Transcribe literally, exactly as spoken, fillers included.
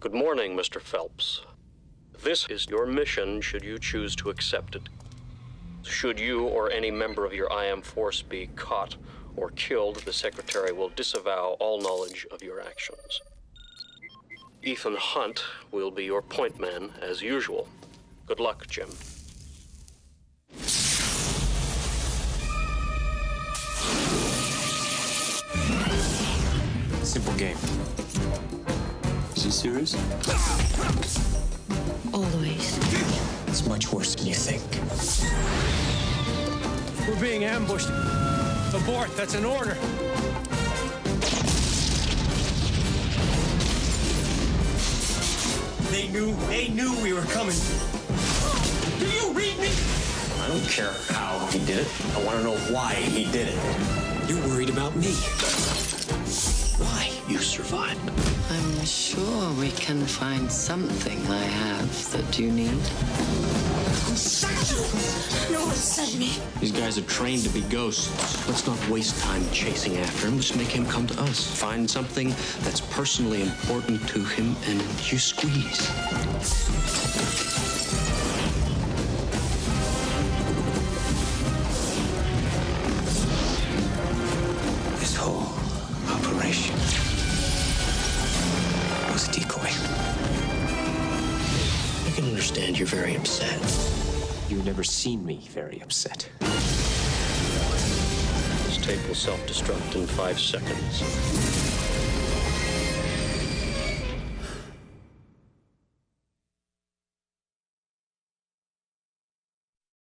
Good morning, Mister Phelps. This is your mission should you choose to accept it. Should you or any member of your I M force be caught or killed, the Secretary will disavow all knowledge of your actions. Ethan Hunt will be your point man, as usual. Good luck, Jim. Simple game. Is he serious? Always. It's much worse than you think. We're being ambushed. Abort, that's an order. They knew, they knew we were coming. Do you read me? I don't care how he did it. I want to know why he did it. You're worried about me. Why you survived. I'm sure we can find something I have that you need. No one sent me. These guys are trained to be ghosts. Let's not waste time chasing after him. Just make him come to us. Find something that's personally important to him, and you squeeze. This whole operation was a decoy. I can understand you're very upset. You've never seen me very upset. This tape will self-destruct in five seconds.